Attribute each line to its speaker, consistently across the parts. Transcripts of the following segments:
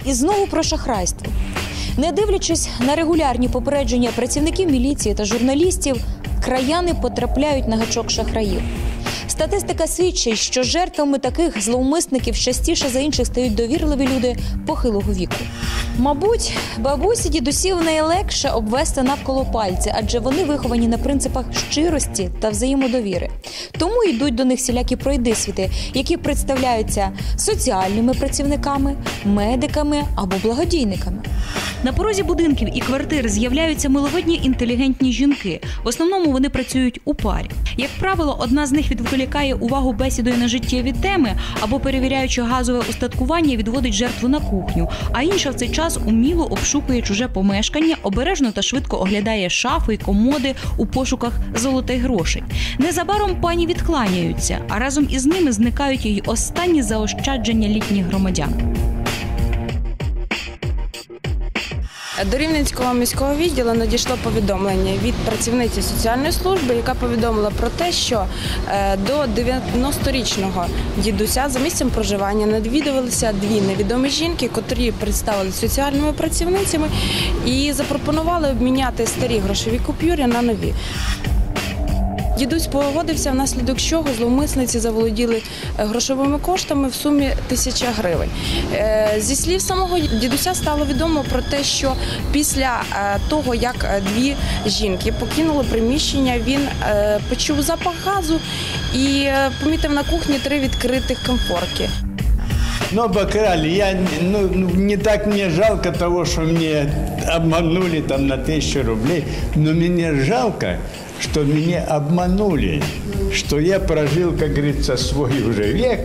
Speaker 1: І знову про шахрайство. Не дивлячись на регулярні попередження працівників міліції та журналістів, краяни потрапляють на гачок шахраїв. Статистика свідчить, що жертвами таких зловмисників частіше за інших стають довірливі люди похилого віку. Мабуть, бабусі дідусів найлегше обвести навколо пальця, адже вони виховані на принципах щирості та взаємодовіри. Тому йдуть до них всілякі пройдисвіти, які представляються соціальними працівниками, медиками або благодійниками. На порозі будинків і квартир з'являються миловидні інтелігентні жінки. В основному вони працюють у парі. Як правило, одна з них відволікає увагу бесідою на життєві теми або, перевіряючи газове устаткування, відводить жертву на кухню, а інша в цей час уміло обшукує чуже помешкання, обережно та швидко оглядає шафи й комоди у пошуках золотих грошей. Незабаром пані відкланяються, а разом із ними зникають і останні заощадження літніх громадян.
Speaker 2: До Рівненського міського відділу надійшло повідомлення від працівниці соціальної служби, яка повідомила про те, що до 90-річного дідуся за місцем проживання навідувалися дві невідомі жінки, котрі представилися соціальними працівницями і запропонували обміняти старі грошові купюри на нові. Дідусь погодився, внаслідок чого зловмисниці заволоділи грошовими коштами в сумі 1000 гривень. Зі слів самого дідуся стало відомо про те, що після того, як дві жінки покинули приміщення, він почув запах газу і помітив на кухні 3 відкритих конфорки.
Speaker 3: Но обокрали. Не так мне жалко того, что мне обманули там на 1000 рублей, но мне жалко, что меня обманули, что я прожил, как говорится, свой уже век.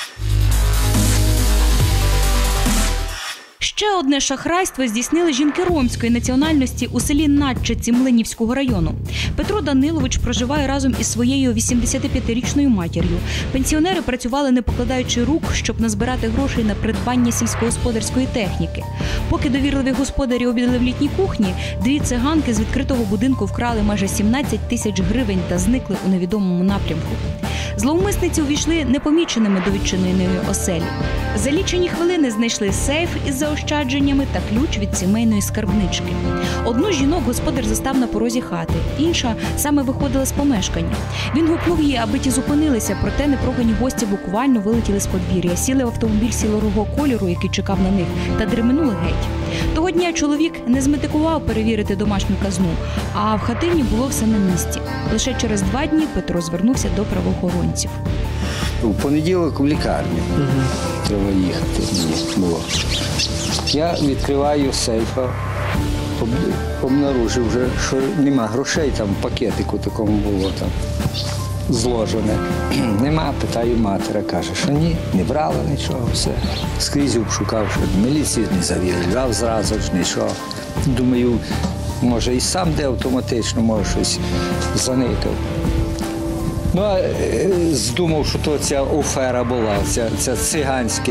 Speaker 1: Ще одне шахрайство здійснили жінки ромської національності у селі Надчиці Млинівського району. Петро Данилович проживає разом із своєю 85-річною матір'ю. Пенсіонери працювали, не покладаючи рук, щоб назбирати грошей на придбання сільськогосподарської техніки. Поки довірливі господарі обідали в літній кухні, дві циганки з відкритого будинку вкрали майже 17 тисяч гривень та зникли у невідомому напрямку. Зловмисниці увійшли непоміченими до відчиненої оселі. За лічені хвилини знайшли сейф із заощадженнями та ключ від сімейної скарбнички. Одну з жінок господар застав на порозі хати, інша саме виходила з помешкання. Він гукнув її, аби ті зупинилися, проте непрохані гості буквально вилетіли з подвір'я, сіли в автомобіль сірого кольору, який чекав на них, та дременули геть. Того дня чоловік не зметикував перевірити домашню казну, а в хатині було все на місці. Лише через 2 дні Петро звернувся до правоохоронців.
Speaker 4: У понеділок в лікарню треба їхати було. Я відкриваю сейфа, обнаружив вже, що нема грошей, там в пакетику такому було там зложене. Нема, питаю матері, каже, що ні, не брала нічого, все. Скрізь обшукав, що міліцію не завірив, зразу ж нічого. Думаю, може і сам де автоматично, може щось заникав. Ну, а здумав, що то ця афера була, ця циганська.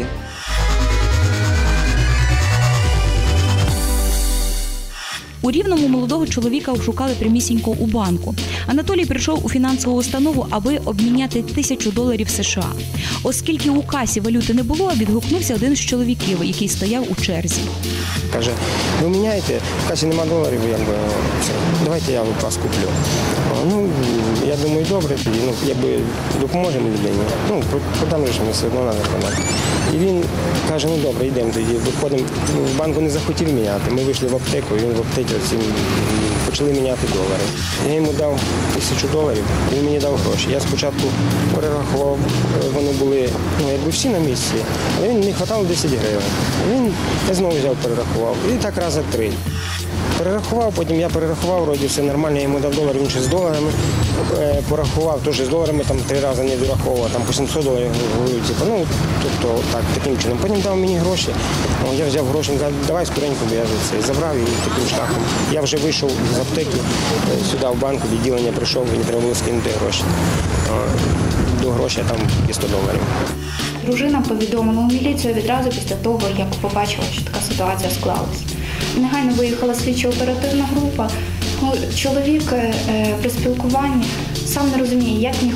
Speaker 1: У Рівному молодого чоловіка обшукали прямісінько у банку. Анатолій прийшов у фінансову установу, аби обміняти $1000 США. Оскільки у касі валюти не було, відгукнувся один з чоловіків, який стояв у черзі.
Speaker 5: Каже, ви міняєте, в касі нема доларів, давайте я у вас куплю. Ну, я думаю, добре, якби допоможемо людині. Ну, продам ж мені все одно треба продати. І він каже, ну добре, йдемо тоді, виходимо, в банку не захотів міняти. Ми вийшли в аптеку, і він в аптеці почали міняти долари. Я йому дав $1000, він мені дав гроші. Я спочатку перерахував, вони були, якби всі на місці, але він не вистачало 10 гривень. Я знову взяв, перерахував. І так рази 3. Перерахував, потім я перерахував, вроді все нормально, я йому дав долар, він ще з доларами порахував, теж з доларами там 3 рази не дораховував, там по $700 говорю, тобто так, таким чином. Потім дав мені гроші, я взяв гроші, він каже, давай скоренько, бо я і забрав, і таким шляхом. Я вже вийшов з аптеки, сюди в банк, відділення прийшов, мені треба було скинути гроші. До грошей там і $100.
Speaker 6: Дружина повідомила у міліцію відразу після того, як побачила, що така ситуація склалась. Негайно виїхала слідчо-оперативна група. Чоловік при спілкуванні сам не розуміє, як міг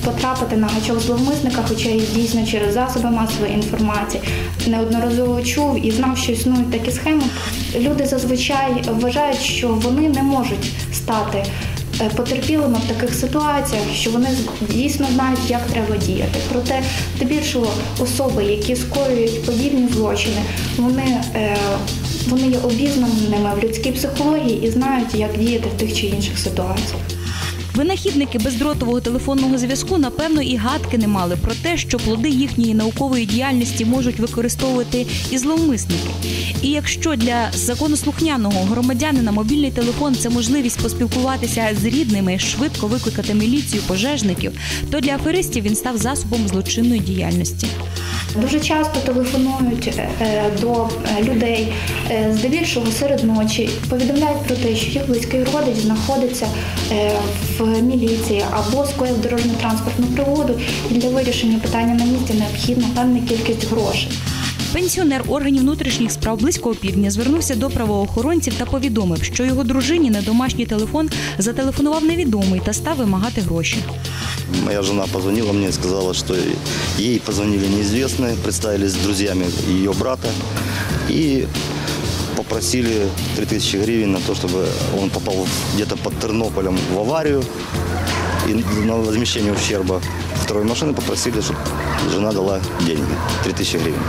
Speaker 6: потрапити на гачок зловмисника, хоча і дійсно через засоби масової інформації неодноразово чув і знав, що існують такі схеми. Люди зазвичай вважають, що вони не можуть стати потерпілими в таких ситуаціях, що вони дійсно знають, як треба діяти. Проте, здебільшого, особи, які скоюють подібні злочини, вони є обізнаними в людській психології і знають, як діяти в тих чи інших ситуаціях.
Speaker 1: Винахідники бездротового телефонного зв'язку, напевно, і гадки не мали про те, що плоди їхньої наукової діяльності можуть використовувати і зловмисники. І якщо для законослухняного громадянина мобільний телефон – це можливість поспілкуватися з рідними, швидко викликати міліцію, пожежників, то для аферистів він став засобом злочинної діяльності.
Speaker 6: Дуже часто телефонують до людей, здебільшого серед ночі, повідомляють про те, що їх близький родич знаходиться в міліції або скоїв дорожньо-транспортну пригоду, і для вирішення питання на місці необхідна певна кількість грошей.
Speaker 1: Пенсіонер органів внутрішніх справ Близького Півдня звернувся до правоохоронців та повідомив, що його дружині на домашній телефон зателефонував невідомий та став вимагати гроші.
Speaker 7: Моя жена позвонила мне и сказала, что ей позвонили неизвестные, представились друзьями ее брата и попросили 3000 гривен на то, чтобы он попал где-то под Тернополем в аварию. И на возмещение ущерба второй машины попросили, чтобы жена дала деньги, 3000 гривен.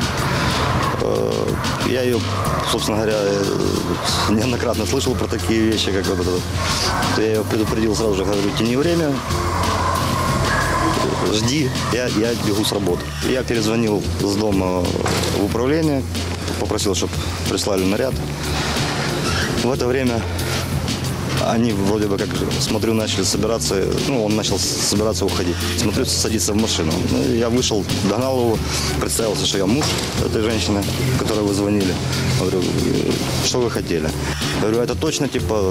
Speaker 7: Я ее, собственно говоря, неоднократно слышал про такие вещи, как вот это. Я ее предупредил сразу же, говорю, тяни время, жди, я бегу с работы. Я перезвонил с дома в управление, попросил, чтобы прислали наряд. В это время они вроде бы, как смотрю, начали собираться, он начал собираться уходить. Смотрю, садиться в машину. Я вышел, догнал его, представился, что я муж этой женщины, которой вы звонили. Говорю, что вы хотели? Говорю, это точно, типа,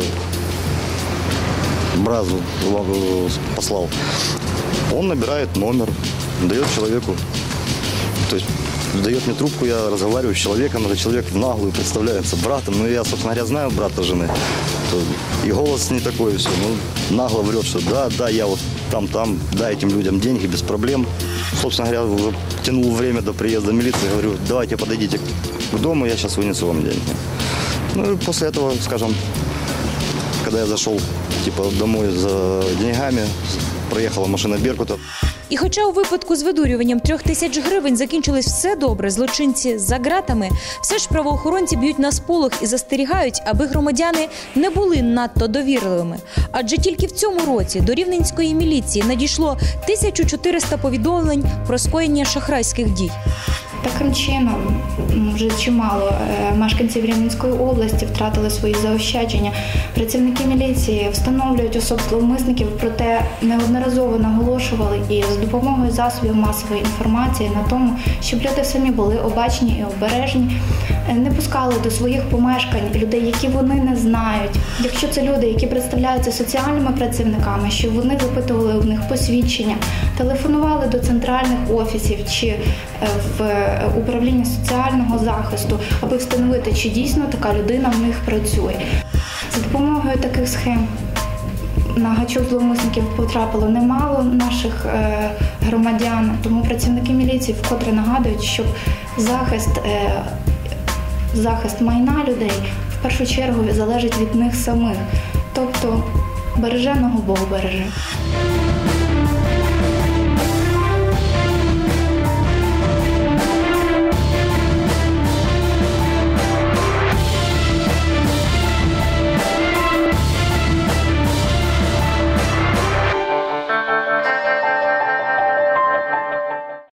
Speaker 7: Бразу послал. Он набирает номер, дает человеку, то есть дает мне трубку, я разговариваю с человеком, этот человек в наглую представляется братом, я, собственно говоря, знаю брата жены, и голос не такой, все, нагло врет, что да, я вот там, дай этим людям деньги без проблем. Собственно говоря, уже тянул время до приезда милиции, говорю, давайте подойдите к дому, я сейчас вынесу вам деньги. И после этого, скажем, когда я зашел домой за деньгами, проїхала машина Беркута.
Speaker 1: І хоча у випадку з видурюванням 3000 гривень закінчилось все добре, злочинці за ґратами, все ж правоохоронці б'ють на сполох і застерігають, аби громадяни не були надто довірливими. Адже тільки в цьому році до Рівненської міліції надійшло 1400 повідомлень про скоєння шахрайських дій.
Speaker 6: Таким чином, вже чимало мешканців Рівненської області втратили свої заощадження. Працівники міліції встановлюють особ зловмисників, проте неодноразово наголошували і з допомогою засобів масової інформації на тому, щоб люди самі були обачні і обережні, не пускали до своїх помешкань людей, які вони не знають. Якщо це люди, які представляються соціальними працівниками, щоб вони випитували у них посвідчення, телефонували до центральних офісів чи в управління соціального захисту, аби встановити, чи дійсно така людина в них працює. За допомогою таких схем на гачок зловмисників потрапило немало наших громадян, тому працівники міліції вкотре нагадують, що захист майна людей в першу чергу залежить від них самих. Тобто береженого Бог береже.